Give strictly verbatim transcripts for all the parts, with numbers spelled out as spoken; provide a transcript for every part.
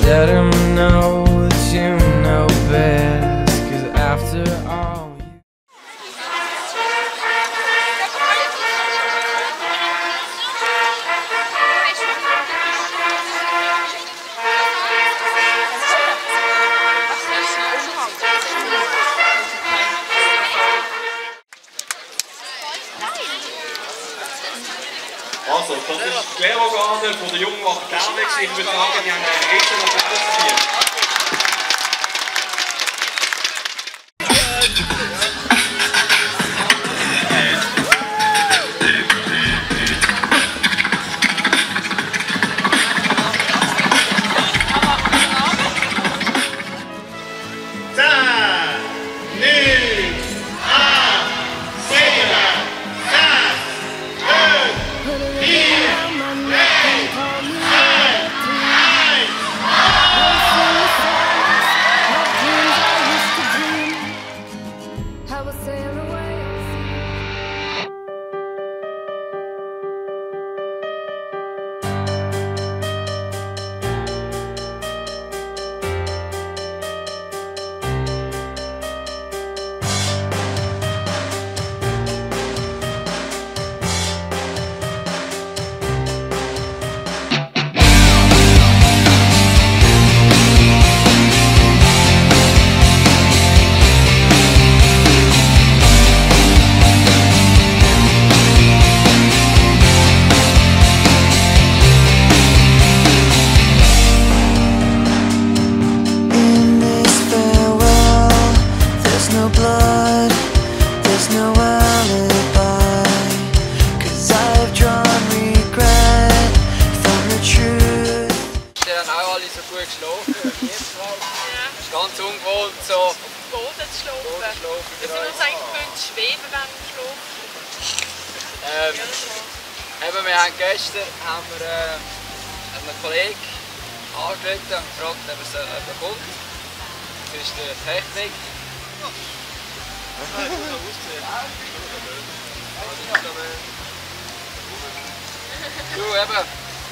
Let him know that you know best, 'cause after all Also, das ist die Lehrorgane von der Jungwacht Gerwig. Ich würde sagen, die haben einen riesen Applaus dafür. Es ist ganz ungewohnt, so auf dem Boden zu schlafen. Boden zu schlafen. Wir sind uns eigentlich gewöhnt, schweben während dem Schlafen. Ähm, eben, wir haben gestern haben wir, äh, einen Kollegen angerufen und gefragt, ob er, ob er kommt. Das ist der Technik. Du eben.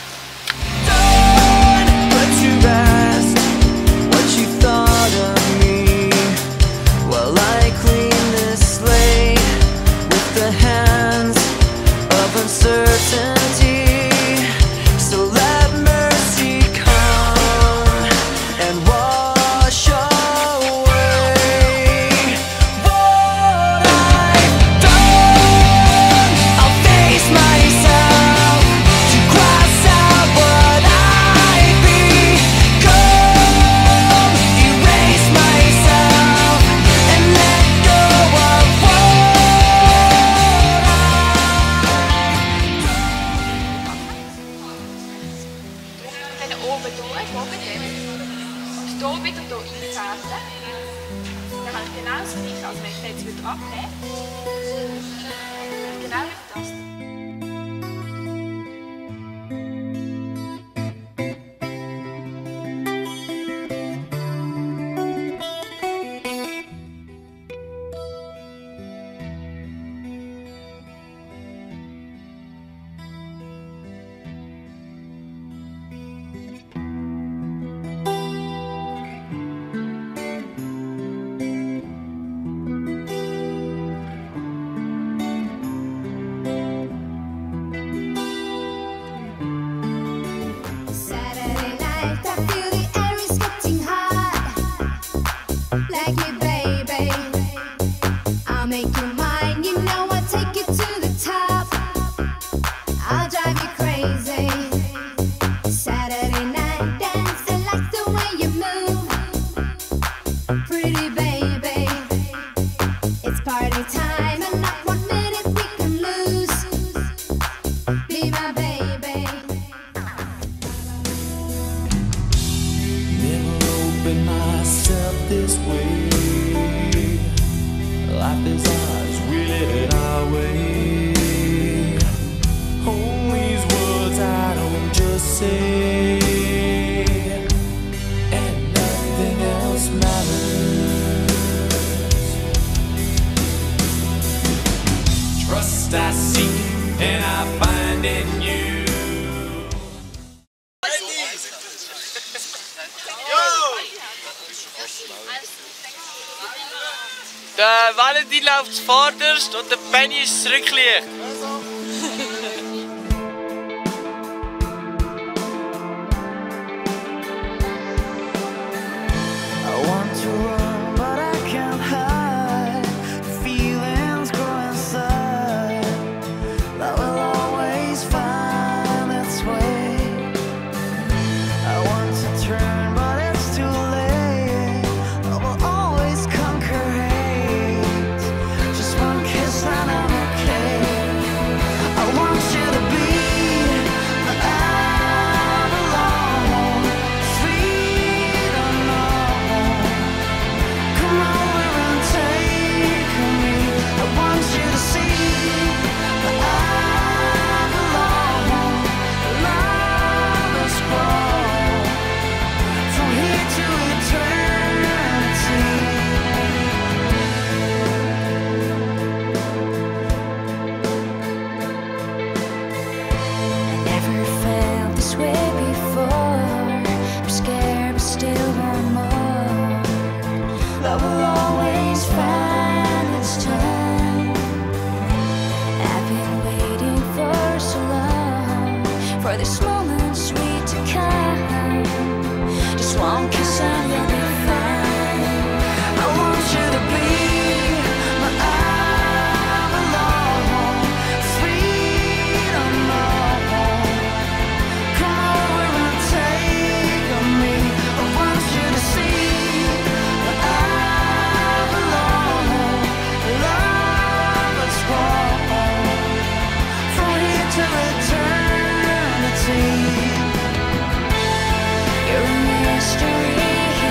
Hier wieder hier einzählen. Dann habe ich genau das gleiche, als wenn ich jetzt wieder abhebe. Genau wie das. Der Valentin läuft zuvorderst und der Benny ist das Rücklicht. For this moment sweet to come, just one kiss and you'll be fine. I want you to be my I'm alone, freedom alone. Come over and take on me. I want you to see that I'm alone. Love is wrong from here to eternity. You're a mystery.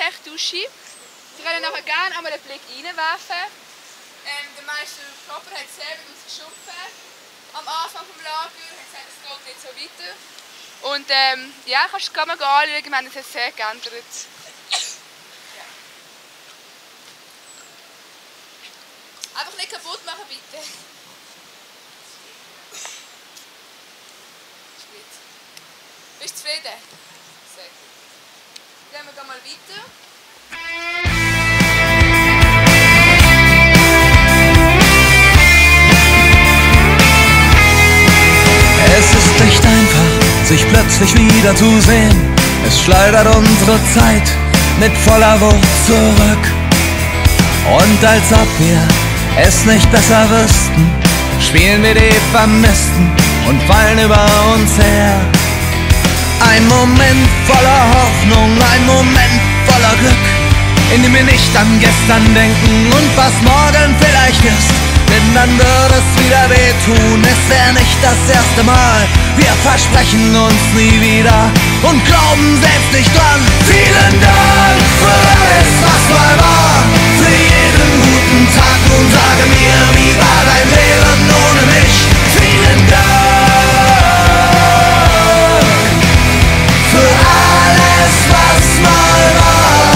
Dusche. Sie können nachher gerne einmal einen Blick reinwerfen. Ähm, der Meister Klopper hat selber ausgeschumpfen. Am Anfang des Lagers hat gesagt, es geht nicht so weiter. Und ähm, ja, kannst du gerne mal anschauen, wir haben es jetzt sehr geändert. Ja. Einfach nicht kaputt machen, bitte. Bist du zufrieden? Sehr gut. Dann gehen wir mal weiter. Es ist nicht einfach, sich plötzlich wieder zu sehen. Es schleudert unsere Zeit mit voller Wucht zurück. Und als ob wir es nicht besser wüssten, spielen wir die Vermissten und fallen über uns her. Ein Moment voller Hoffnung, ein Moment voller Glück, in dem wir nicht an gestern denken und was morgen vielleicht ist. Denn dann würde es wieder wehtun, es wäre nicht das erste Mal. Wir versprechen uns nie wieder und glauben selbst nicht dran. Vielen Dank für alles, was mal war, für jeden guten Tag. Nun sage mir, wie war dein Leben ohne mich? Vielen Dank für alles, was mal war.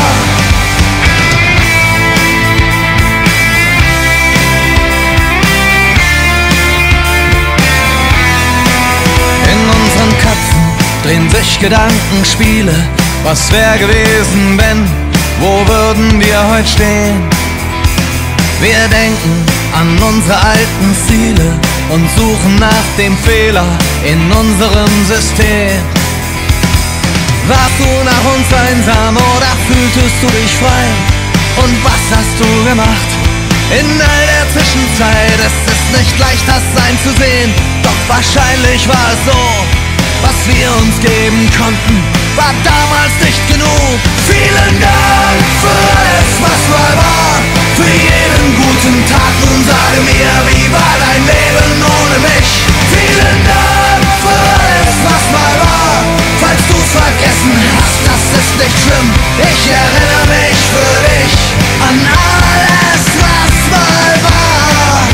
Drehen sich Gedankenspiele, was wär gewesen, wenn, wo würden wir heute stehen? Wir denken an unsere alten Ziele und suchen nach dem Fehler in unserem System. Warst du nach uns einsam oder fühltest du dich frei? Und was hast du gemacht in all der Zwischenzeit? Es ist nicht leicht, das Sein zu sehen, doch wahrscheinlich war es so. Was wir uns geben konnten, war damals nicht genug. Vielen Dank für alles, was mal war, für jeden guten Tag. Nun sage mir, wie war dein Leben ohne mich? Vielen Dank für alles, was mal war. Falls du's vergessen hast, das ist nicht schlimm. Ich erinnere mich für dich an alles, was mal war.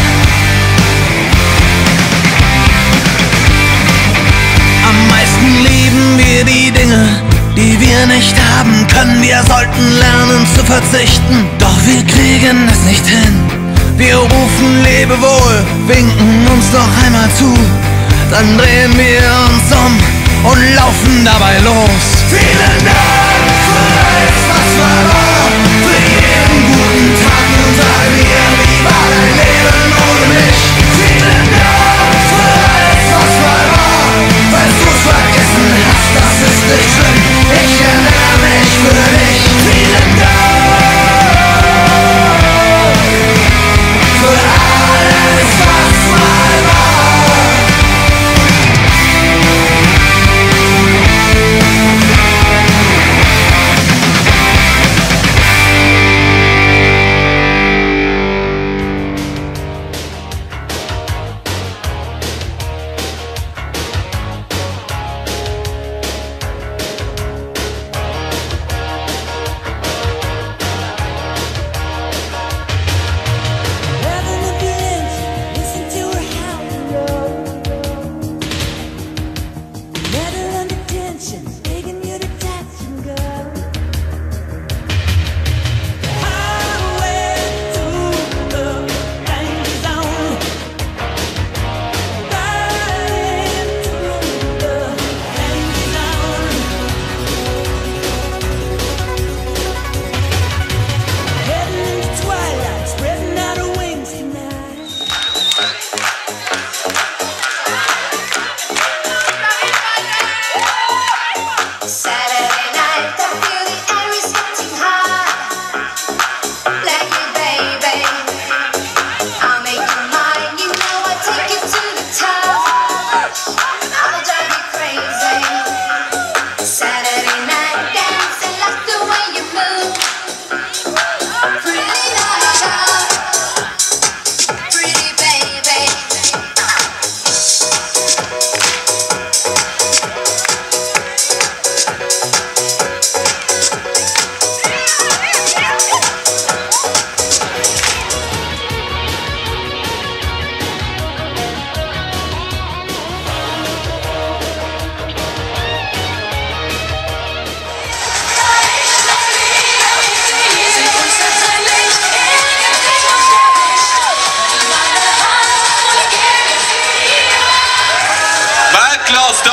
Am meisten lieben wir die Dinge, die wir nicht haben können. Wir sollten lernen zu verzichten, doch wir kriegen es nicht hin. Wir rufen Lebewohl, winken uns noch einmal zu, dann drehen wir uns um und laufen dabei los. Vielen Dank für alles, was mal war, für jeden guten Tag. Nun sage mir, wie war dein Leben ohne mich? Vielen Dank für alles, was mal war. Falls du's vergessen hast, das ist nicht schlimm. Ich erinnere mich für dich. Vielen Dank für alles, was mal war.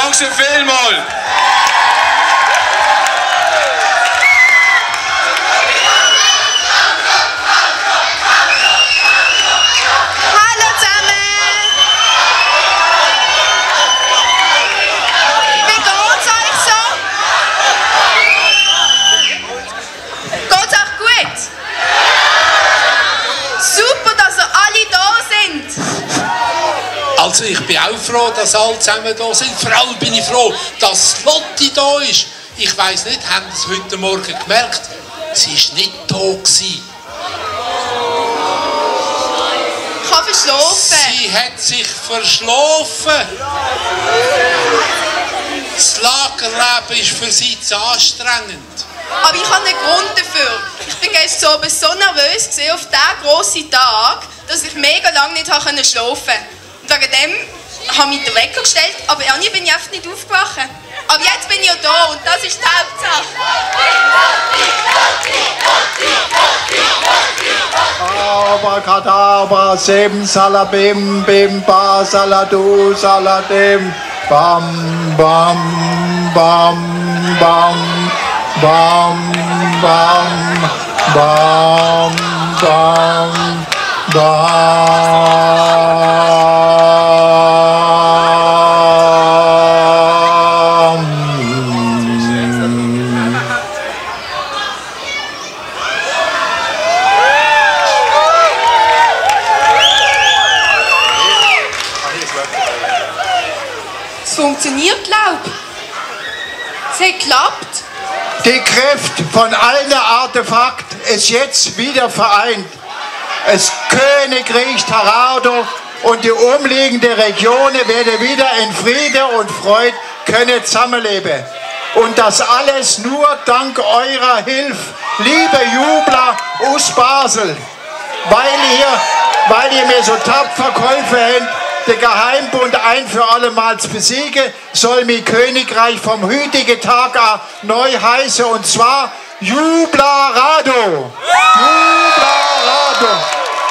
Dankeschön vielmals. Hallo zusammen! Wie geht's euch so? Geht's euch gut? Super, dass ihr alle da sind! Also ich bin auch froh, dass alle zusammen da sind. Vor allem bin ich froh, dass Lotti da ist. Ich weiss nicht, haben Sie es heute Morgen gemerkt? Sie war nicht da gewesen. Ich habe verschlafen. Sie hat sich verschlafen. Das Lagerleben ist für sie zu anstrengend. Aber ich habe einen Grund dafür. Ich bin gestern Abend so nervös gewesen auf diesen grossen Tag, dass ich mega lange nicht schlafen konnte. Und wegen dem habe ich den Wecker gestellt, aber irgendwie bin ich einfach nicht aufgewacht. Aber jetzt bin ich ja da und das ist die Hauptsache. Abracadabra, sim, salabim, bim, ba, saladu, saladim, bam, bam, bam, bam, bam, bam, bam, bam, bam. Es funktioniert, glaub ich. Es hat geklappt. Die Kräfte von allen Artefakten ist jetzt wieder vereint. Das Königreich Tarado und die umliegenden Regionen werden wieder in Friede und Freude können zusammenleben. Und das alles nur dank eurer Hilfe, liebe Jubler aus Basel, weil ihr, weil ihr mir so tapfer geholfen habt, den Geheimbund ein für alle Mal zu besiegen, soll mein Königreich vom heutigen Tag an neu heißen, und zwar Jublarado. Jublarado.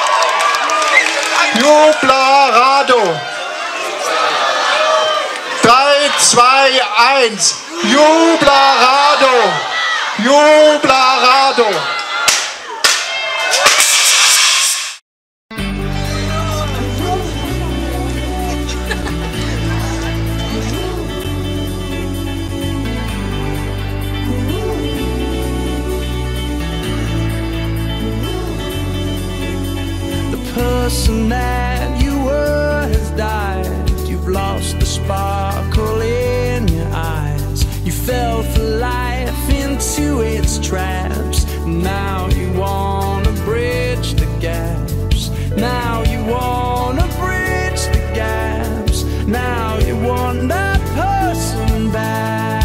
Jublarado. drei, zwei, eins. Jublarado. Jublarado. The person that you were has died. You've lost the sparkle in your eyes. You fell for life into its traps. Now you wanna bridge the gaps. Now you wanna bridge the gaps. Now you want that person back.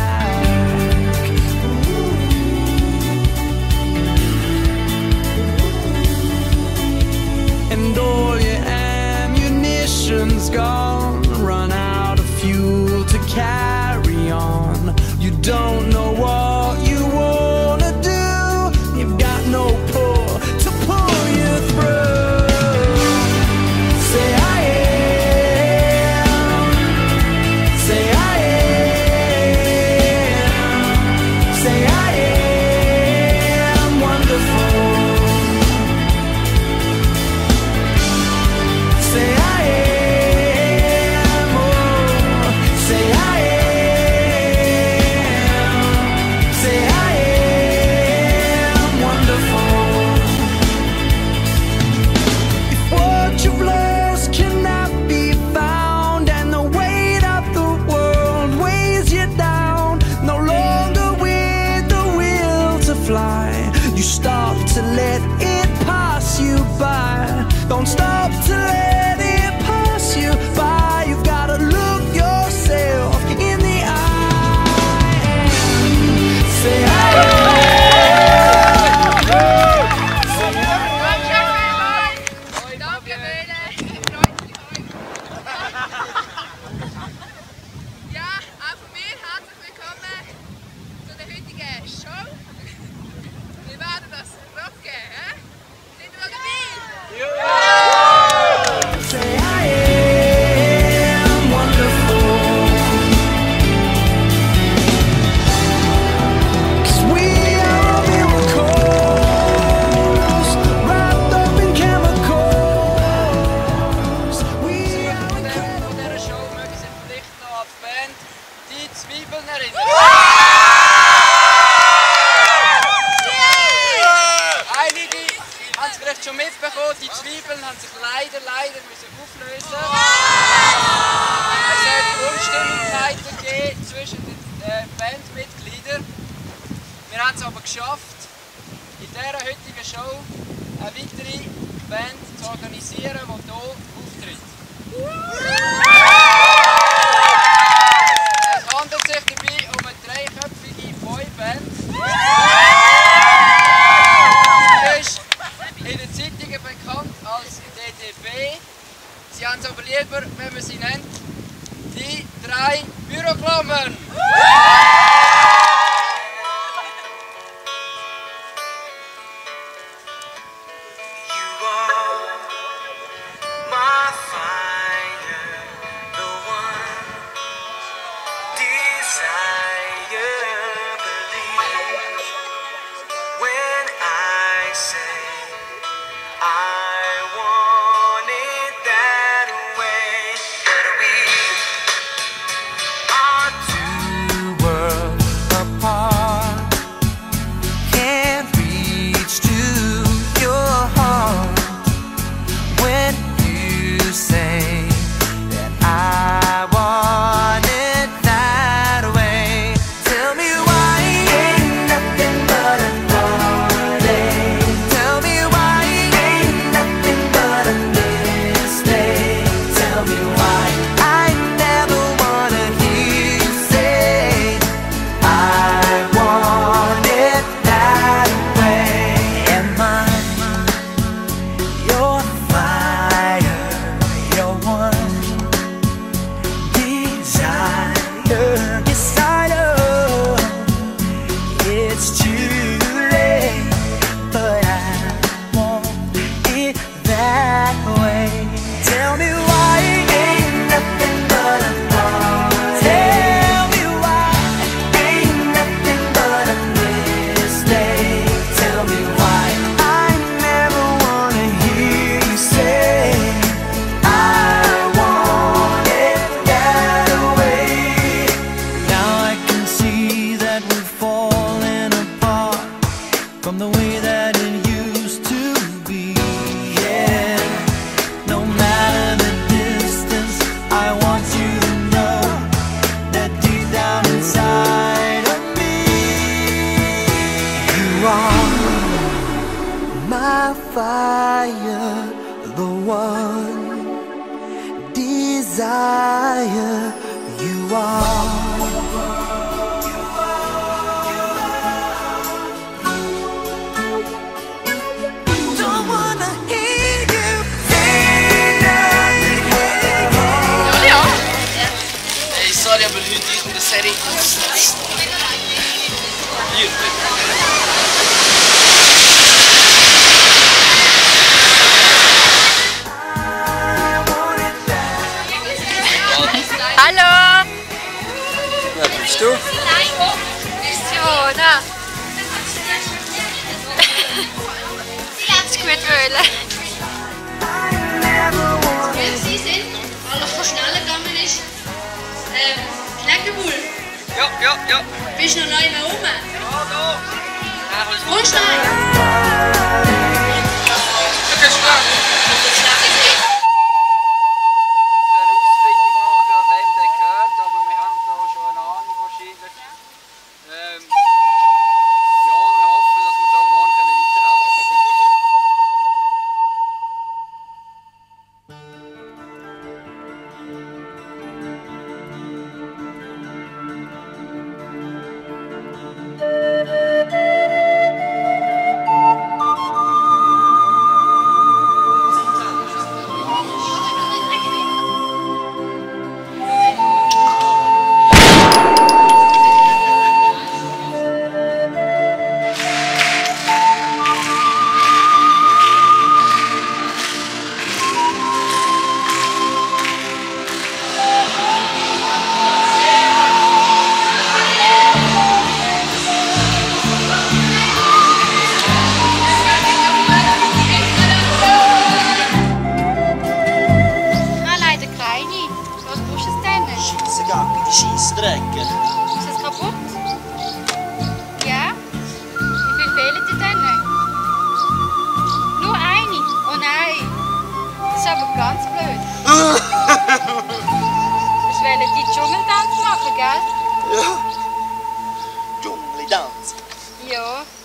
And all your ammunition's gone, run out of fuel to carry on. You don't know what you wanna do. You've got no pull to pull you through. Say I am. Say I am. Say I am wonderful. Say I am, oh, say I am. dieser heutigen Show eine weitere Band zu organisieren, die hier auftritt. Es handelt sich dabei um eine dreiköpfige Boyband. Sie ist in den Zeitungen bekannt als D D B. Sie haben es aber lieber, wenn man sie nennt, die drei Büroklammen. Fire, the one desire you are. Don't wanna hear you say nothing. Ja. Hey, sorry, aber heute ist in der Serie. Hier. Hallo! Wer bist du? Fiona! Ist gut wollen. Sie sind, weil es so schnell gegangen ist, ähm, Knäckebull. Ja, ja, ja. Bist du noch neu mehr rum? Ja, da. Kommst du rein? Scheissdrecker. Ist das kaputt? Ja? Wie viel fehlen dir denn? Nur eine? Oh nein. Das ist aber ganz blöd. Ich will die Dschungeltanz machen, gell? Ja. Dschungeltanz. Ja.